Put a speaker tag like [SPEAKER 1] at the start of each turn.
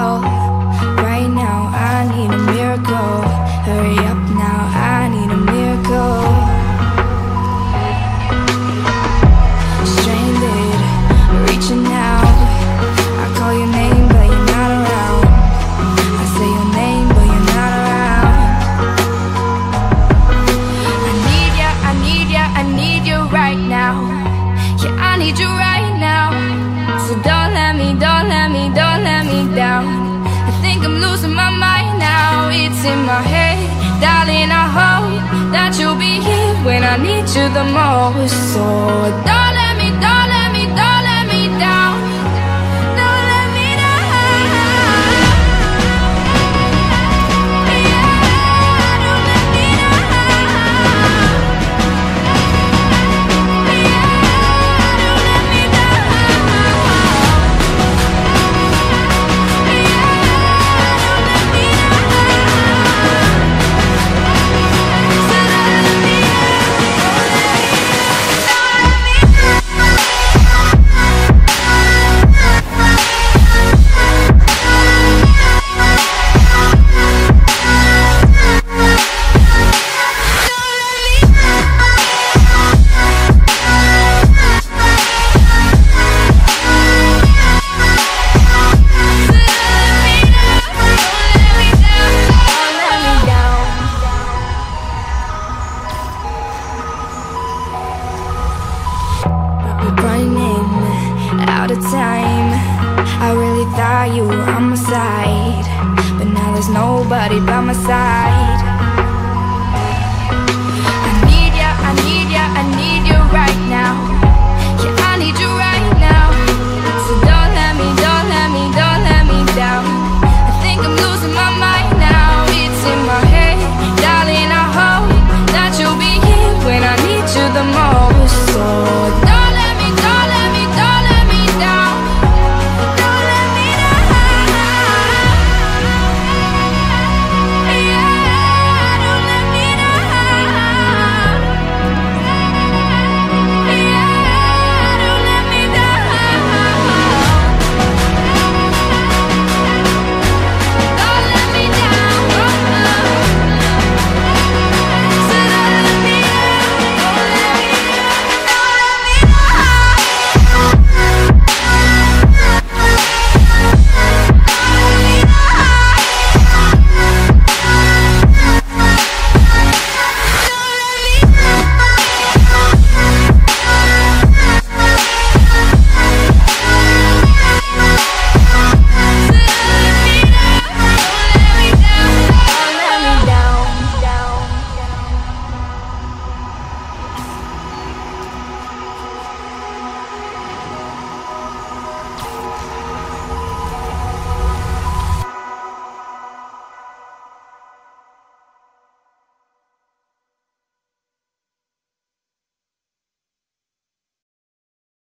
[SPEAKER 1] fall. Right now I need a miracle. Hurry up now, I need a miracle. Stranded, reaching out. I call your name but you're not around. I say your name but you're not around. I need ya, I need ya, I need you right now. Yeah, I need you right now. So don't let me down. I think I'm losing my mind now. It's in my head, darling, I hope that you'll be here when I need you the most. So don't let me down. Don't let me down. Yeah, don't let me down. Yeah, don't let me down. Running out of time. I really thought you were on my side, but now there's nobody by my side. I need ya, I need you right now.